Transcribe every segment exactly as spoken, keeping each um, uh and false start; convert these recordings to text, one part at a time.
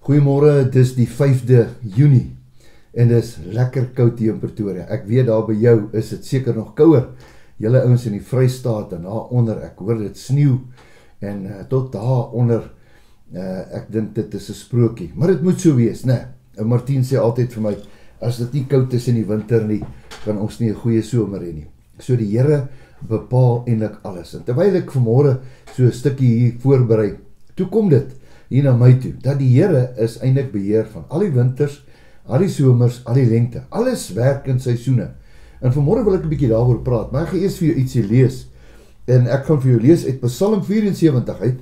Goeiemôre, dit is die vyfde Junie en dit is lekker koud hier in Pretoria. Ek weet daar by jou is dit seker nog kouer. Julle ouens in die Vrystaat en daaronder, ek hoor dit sneeu en uh, tot daaronder, uh, ek dink dit is 'n sprokie. Maar dit moet so wees, né? En Martien sê altyd vir my, as dit nie koud is in die winter nie, kan ons nie 'n goeie somer hê nie. So die Here bepaal eintlik alles. En terwyl ek vanmôre so 'n stukkie hier voorberei, toe kom dit hier na my toe, dat die Here is eintlik beheer van al die winters, al die somers, al die lengte, alles werk in seisoene. En vanmôre wil ek 'n bietjie daaroor praat, maar ek gaan eers vir jou ietsie lees, en ek gaan vir jou lees uit Psalm vyf-en-sewentig uit,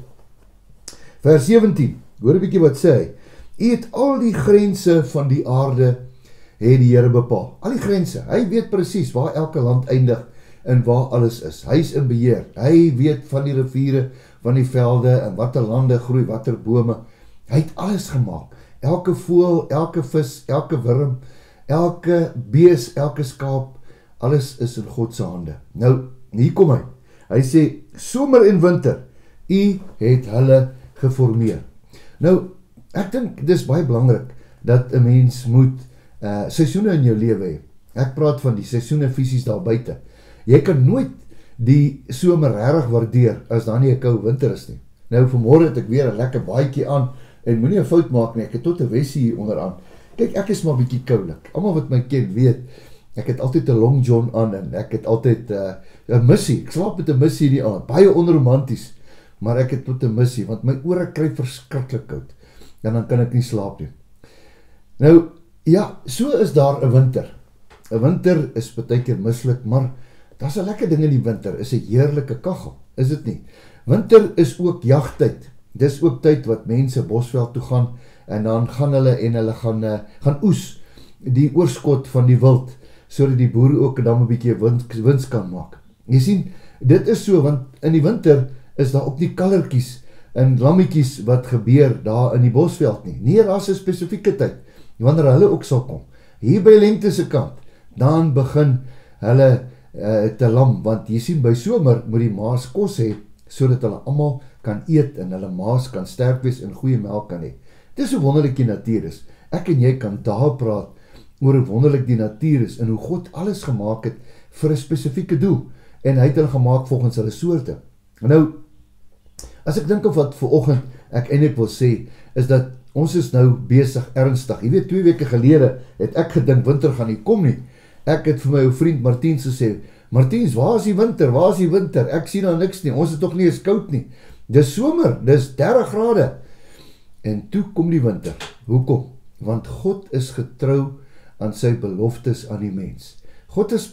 vers sewentien, hoor 'n bietjie wat sê hy, U het al die grense van die aarde, het die Here bepaal, al die grense, hy weet presies waar elke land eindig, en waar alles is, hy is in beheer, hy weet van die riviere, van die velde, en wat er lande groei, wat er bome, hy het alles gemaakt, elke voël, elke vis, elke wurm, elke bees, elke skaap, alles is in God se hande. Nou, hier kom hy, hy sê, somer en winter, U het hulle geformeer. Nou, ek dink, dit is baie belangrik, dat 'n mens moet uh, seisoene in jou lewe hê. Ek praat van die seisoene fisies daar buite. Jy kan nooit die somer regtig waardeer, as daar nie 'n koue winter is nie. Nou, vanmôre het ek weer 'n lekker baadjie aan, en moenie 'n fout maak nie, ek het tot 'n wessie hier onderaan. Kyk, ek is maar bietjie koulik. Almal wat my ken weet, ek het altyd 'n long john aan, en ek het altyd 'n uh, missie, ek slaap met 'n missie die aand, baie onromanties, maar ek het tot 'n missie, want my ore kry verskriklik koud, en dan kan ek nie slaap nie. Nou, ja, so is daar 'n winter. 'n Winter is baie keer mislik, maar daar's 'n lekker ding in die winter, is 'n heerlike kaggel, is dit nie? Winter is ook jagtyd, dis ook tyd wat mense bosveld toe gaan, en dan gaan hulle en hulle gaan, uh, gaan oes, die oorskot van die wild, so dat die boere ook dan 'n bietjie wins, wins kan maak. Jy sien, dit is so, want in die winter is daar ook nie kallertjies en lammetjies wat gebeur daar in die bosveld nie. Nee, daar is 'n spesifieke tyd, wanneer hulle ook sal kom. Hier by lengte se kant, dan begin hulle uh, te lam, want jy sien, by somer moet die maas kos hê, so dat hulle almal kan eet, en hulle maas kan sterk wees en goeie melk kan hê. Dis hoe wonderlik die natuur is. Ek en jy kan daar praat oor hoe wonderlik die natuur is, en hoe God alles gemaakt het vir 'n spesifieke doel, en hy het hulle gemaakt volgens hulle soorte. Nou, as ek dink of wat vanoggend ek eintlik wil sê, is dat ons is nou besig ernstig. Jy weet, twee weke gelede het ek gedink winter gaan nie kom nie. Ek het vir my ou vriend Martiens gesê, Martiens, waar is die winter, waar is die winter? Ek sien nou niks nie, ons is toch nie eens koud nie. Dis somer, dis dertig grade. En toe kom die winter. Hoekom? Want God is getrou aan sy beloftes aan die mens. God is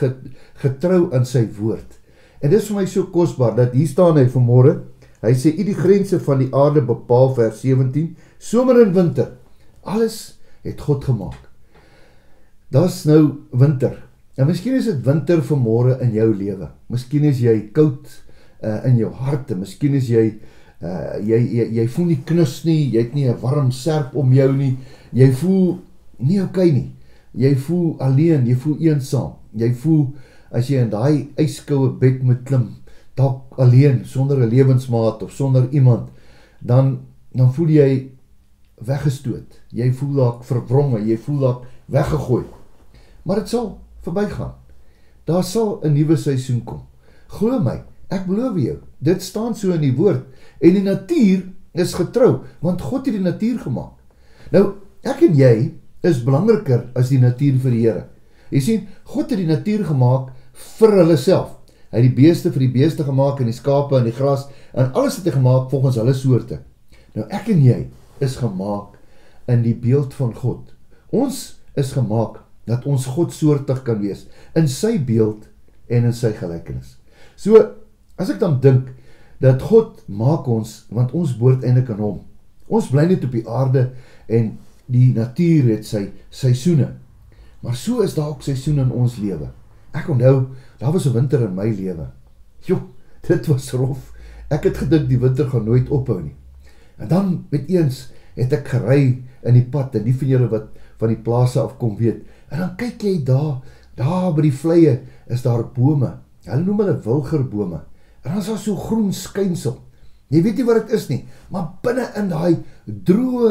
getrou aan sy woord. En dit is vir my so kosbaar, dat hier staan hy vanmôre, hy sê, U die grense van die aarde bepaal, vers sewentien, somer en winter, alles het God gemaak. Dis nou winter, en miskien is dit winter vanmôre in jou lewe, miskien is jy koud uh, in jou hart, en miskien is jy, uh, jy, jy, jy voel nie knus nie, jy het nie 'n warm serp om jou nie, jy voel nie oké okay nie, jy voel alleen, jy voel eensaam, jy voel, as jy in daai ijskoue bed moet klim, dalk alleen, sonder 'n lewensmaat, of sonder iemand, dan, dan voel jy weggestoot, jy voel dalk verwronge, jy voel dalk weggegooi, maar het sal verby gaan, daar sal 'n nuwe seisoen kom, glo my, ek beloof jou, dit staan so in die woord, en die natuur is getrou, want God het die natuur gemaakt. Nou, ek en jy is belangriker as die natuur vir die Here. Jy sien, God het die natuur gemaakt vir hulle self. Hy het die beeste vir die beeste gemaakt, en die skape en die gras, en alles het hy gemaakt volgens hulle soorte. Nou, ek en jy is gemaakt in die beeld van God. Ons is gemaakt dat ons godsoortig kan wees, in sy beeld en in sy gelykenis. So, as ek dan dink, dat God maak ons, want ons behoort eintlik aan hom. Ons bly net op die aarde, en die natuur het sy seisoene. Maar so is daar ook seisoene in ons lewe. Ek onthou, daar was 'n winter in my lewe. Jo, dit was rof. Ek het gedink die winter gaan nooit ophou nie. En dan, met eens, het ek gery in die pad, en die van julle wat van die plase afkom weet, en dan kyk jy daar, daar by die vleie, is daar bome, hulle noem hulle wilgerbome, en dan is daar so groen skynsel, jy weet nie wat het is nie, maar binne in die droë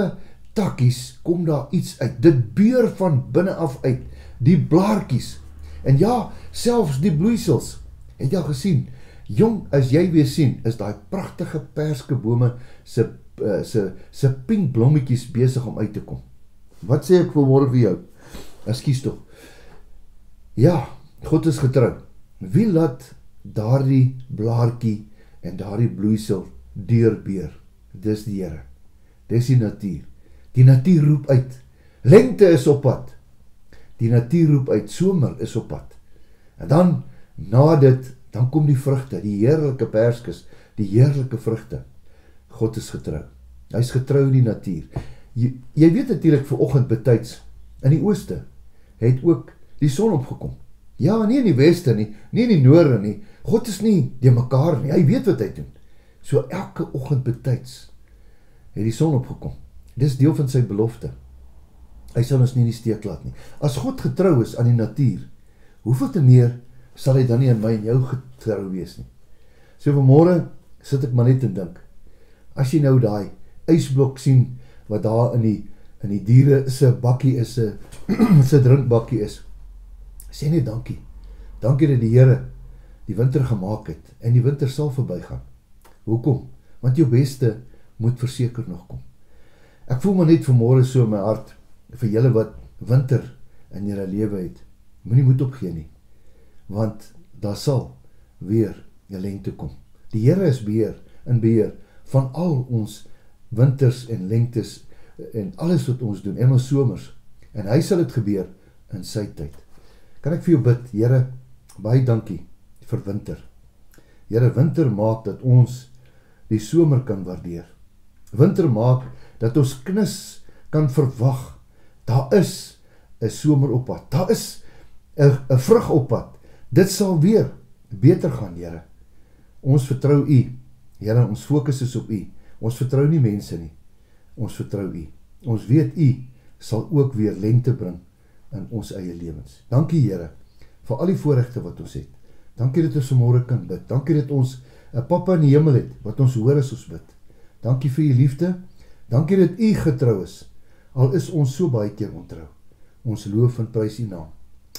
takkies kom daar iets uit, dit beur van binne af uit, die blaartjies, en ja, selfs die bloeisels, het jy al gesien, jong, as jy weer sien, is die pragtige perskebome se, uh, se, se pink blommetjies besig om uit te kom. Wat sê ek vanmorgen vir jou? Ekskuus tog. Ja, God is getrou. Wie laat daardie blaartjie en daardie bloeisel deurbeur? Dis die Here. Dis die natuur. Die natuur roep uit. Lengte is op pad. Die natuur roep uit. Somer is op pad. En dan, na dit, dan kom die vrugte, die heerlijke perskes, die heerlijke vrugte. God is getrou. Hy is getrou in die natuur. Jy, jy weet natuurlijk vanoggend betyds, in die ooste, het ook die son opgekom. Ja, nie in die weste nie, nie in die noorde nie. God is nie die mekaar nie, hy weet wat hy doen. So elke oggend betyds het die son opgekom. Dis deel van sy belofte. Hy sal ons nie in die steek laat nie. As God getrou is aan die natuur, hoeveel te meer sal hy dan nie aan my en jou getrou wees nie. So vanmorgen sit ek maar net en dink, as jy nou daai ysblok sien, wat daar in die, in die diere se bakkie is, se drinkbakkie is, sê net dankie. Dankie dat die Here die winter gemaak het, en die winter sal verbygaan. Hoekom? Want jou beste moet verseker nog kom. Ek voel maar net vanmorgen so in my hart, vir julle wat winter in julle lewe het, moenie moed opgee nie, want daar sal weer een lengte kom. Die Here is beheer, in beheer, van al ons winters en lengtes, en alles wat ons doen, en ons somers, en hy sal het gebeur in sy tyd. Kan ek vir jou bid, Here, baie dankie vir winter. Here, winter maak dat ons die somer kan waardeer. Winter maak dat ons knus kan verwag. Daar is een somer op pad. Daar is een, een vrug op pad. Dit sal weer beter gaan, Here. Ons vertrou U. Here, ons fokus is op U. Ons vertrou nie mense nie. Ons vertrou U. Ons weet U sal ook weer lengte bring in ons eie lewens. Dankie, Here, vir al die voorregte wat ons het. Dankie dat ons vanmorgen kan bid. Dankie dat ons een Papa in die hemel het, wat ons hoor as ons bid. Dankie vir U liefde. Dankie dat U getrou is. Al is ons so baie keer ontrou. Ons loof en prys U naam.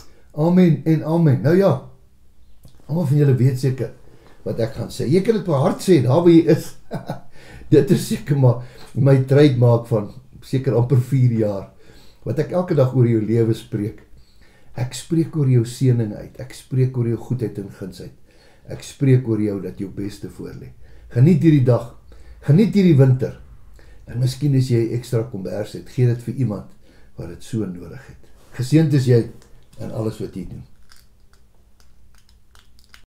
Amen en amen. Nou ja, allemaal van julle weet seker wat ek gaan sê. Jy kan het per hart sê, daar waar jy is. Dit is seker maar my trademark van seker amper vier jaar, wat ek elke dag oor jou lewe spreek. Ek spreek oor jou seëning uit, ek spreek oor jou goedheid en gunsheid, ek spreek oor jou dat jou beste voorlê. Geniet hierdie dag, geniet hierdie winter, en miskien as jy extra kombers het, gee dit vir iemand wat het so nodig het. Geseënd is jy in alles wat jy doen.